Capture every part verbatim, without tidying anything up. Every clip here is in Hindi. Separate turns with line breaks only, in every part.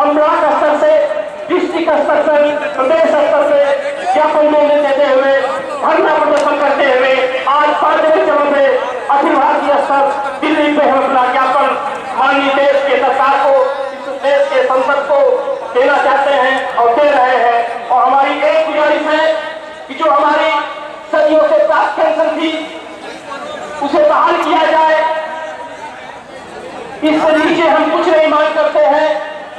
हम ब्लॉक स्तर से, डिस्ट्रिक्ट स्तर से, प्रदेश स्तर से ज्ञापन देने देते हुए, धरना प्रदर्शन करते हुए आज पांचवें चरण में अखिल भारतीय स्तर दिल्ली पे हम अपना ज्ञापन माननीय देश के सरकार को, देश के संसद को देना चाहते हैं और दे रहे हैं। और हमारी एक गुजारिश है कि जो हमारी सदियों से प्राप्त पेंशन थी उसे बहाल किया जाए। इससे नीचे हम कुछ नहीं मांग करते हैं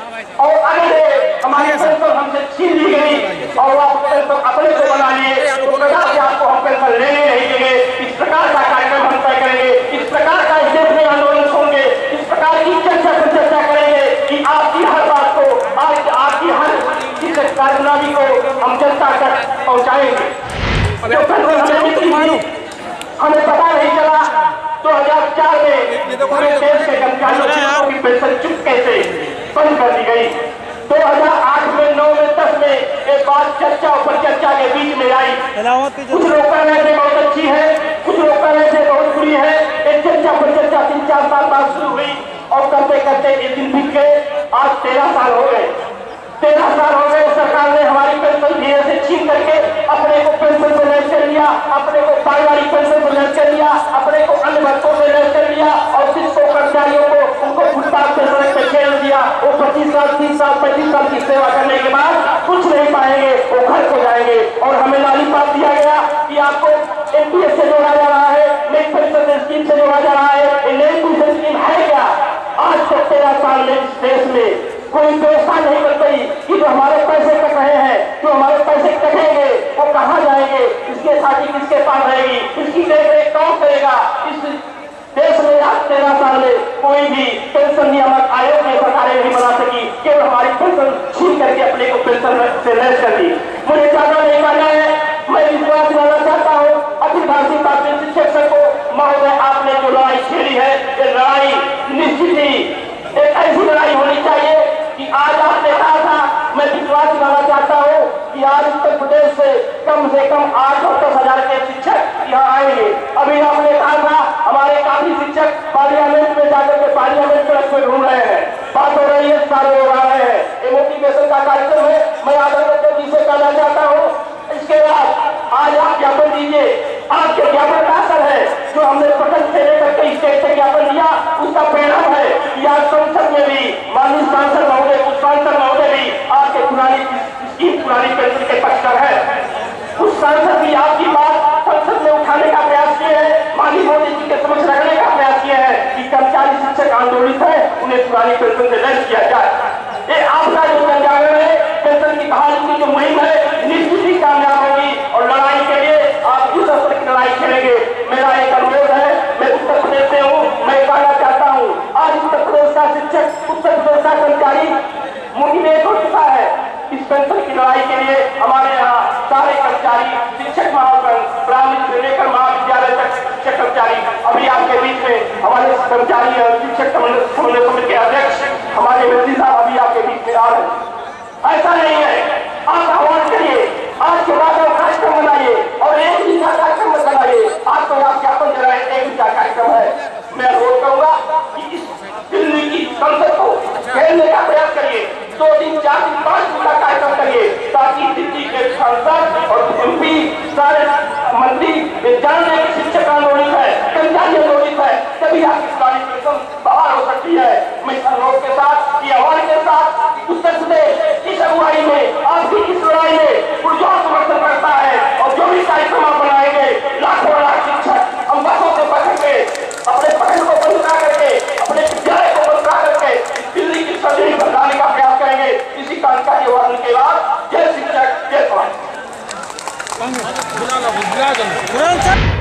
और अगर हमारी पेंशन हमसे छीन ली गई और आप पेंशन अपने को बना लिए तो प्रकार से आपको हम पेंशन लेने नहीं देंगे। इस प्रकार का कार्यक्रम हम तय करेंगे, इस प्रकार का इस देश में आंदोलन होंगे, इस प्रकार की चर्चा पर चर्चा करेंगे कि आपकी हर बात को, आज आपकी हर इस कार्यनामी को हम जनता तक पहुंचाएंगे। जो पेंशन हमें मिली थी हमें पता नहीं चला दो हजार चार में पूरे देश के कर्मचारियों की पेंशन चुप कैसे बंद कर दी गई। दो हजार आठ में, नौ में, दस में एक बात चर्चा और चर्चा के बीच में आई। कुछ लोग कह रहे थे बहुत अच्छी है, कुछ लोग कह रहे थे बहुत बुरी है। एक चर्चा पर चर्चा तीन चार साल बाद शुरू हुई और करते करते एक दिन बीत गए। आज तेरह साल हो गए तेरह साल हो गए सरकार ने हमारी पेंशन धीरे से छीन करके अपने को पेंशन से लैस कर लिया, अपने को पारिवारिक पेंशन से लैस कर लिया, अपने को अन्य भत्तों से लैस कर लिया और जिसको कर्मचारियों को उनको फुटपाथ पे सड़क पे खेल दिया। वो पच्चीस साल तीस साल पैंतीस साल की सेवा करने के बाद कुछ नहीं पाएंगे, वो घर को जाएंगे। और हमें लॉलीपॉप दिया गया कि आपको एनपीएस से जोड़ा जा रहा है, नई पेंशन स्कीम से जोड़ा जा रहा है। ये नई पेंशन स्कीम है क्या? आज तक तेरह साल में इस देश में कोई व्यवस्था नहीं कर पाई कि जो हमारे पैसे कट रहे हैं, जो हमारे पैसे कटेंगे वो कहाँ जाएंगे, इसके साथी किसके पास रहेगी, इसकी देखरेख कौन करेगा। इस देश में आज तेरह साल में कोई भी पेंशन नियामक आयोग ने सरकारें नहीं बना सकी, केवल हमारी पेंशन छीन करके अपने को पेंशन से लैस कर दी। मुझे ज्यादा नहीं कहना है, मैं विश्वास दिलाना चाहता हूँ अखिल भारतीय प्राथमिक शिक्षक संघ को, महोदय आपने जो लड़ाई छेड़ी है ये लड़ाई निश्चित ही एक ऐसी लड़ाई होनी चाहिए कि आज आपने कहा था, मैं विश्वास दिलाना चाहता हूँ कि आज उत्तर प्रदेश से कम से कम आठ और दस हजार के शिक्षक यहाँ आएंगे। अभी आपने कहा था हमारे काफी शिक्षक पार्लियामेंट में जाकर के पार्लियामेंट में घूम रहे हैं, बात हो रही है, सारे लोग आ रहे हैं। ये मोटिवेशन का कार्यक्रम है। मैं आदरणीय जी से कहना चाहता हूँ इसके बाद आज आप ज्ञापन दीजिए। आपके ज्ञापन का असर है जो हमने प्रखंड से लेकर के स्टेट से ज्ञापन दिया, उसका परिणाम है कि आज संसद में भी माननीय सांसद महोदय, कुछ सांसद महोदय भी आपके पुरानी स्कीम, पुरानी पेंशन के पक्षधर है। कुछ सांसद भी आपकी बात संसद में उठाने का प्रयास किए हैं, माननीय मोदी जी के समक्ष रखने का प्रयास किए हैं कि कर्मचारी शिक्षक आंदोलित है उन्हें पुरानी पेंशन से लैस किया जाए। ये आपका जो जनजागरण है, पेंशन की बहाली की जो मुहिम है, निश्चित ही कामयाब होगी और लड़ाई के लिए आप इस स्तर की लड़ाई खेलेंगे। मेरा एक अनुरोध है, मैं उत्तर प्रदेश से हूँ, मैं कहना चाहता हूँ आज उत्तर प्रदेश का शिक्षक, उत्तर प्रदेश का कर्मचारी मोटिवेट हो चुका है इस पेंशन की लड़ाई के लिए। हमारे यहाँ सारे कर्मचारी, शिक्षक महासंघ, प्रारंभिक से लेकर महाविद्यालय तक शिक्षक कर्मचारी, अभी आपके बीच में हमारे कर्मचारी और शिक्षक समन्वय समिति के अध्यक्ष हमारे मंत्री साहब अभी आपके बीच में आ रहे हैं। ऐसा नहीं है, आप आह्वान करिए, आज के बाद आप कार्यक्रम बनाइए और एक दिन का कार्यक्रम मत बनाइए। आज तो आप ज्ञापन दे रहे हैं, एक दिन का कार्यक्रम है। मैं अनुरोध करूंगा कि इस दिल्ली की संसद को घेरने का प्रयास करिए, दो दिन, चार दिन, पांच दिन का कार्यक्रम करिए ताकि दिल्ली के सांसद और एमपी सारे मंत्री जान लें कि शिक्षक आंदोलित है, कर्मचारी आंदोलित है, तभी आपकी पुरानी पेंशन बाहर हो सकती है। मैं इस अनुरोध के साथ, ये आह्वान के साथ उत्तर प्रदेश इस अगुवाई में, आपकी इस लड़ाई में पुरजोर समर्थन करता है और जो भी कार्यक्रम आप बनाएंगे, लाखों लाख शिक्षक हम बसों से पकड़ के, अपने पकड़ को बंद करा करके, अपने विद्यालय को बंद करा करके दिल्ली की सर्जरी बनाने का प्रयास करेंगे। इसी कार्यक्रम के बाद के बाद जय शिक्षक, जय समाज।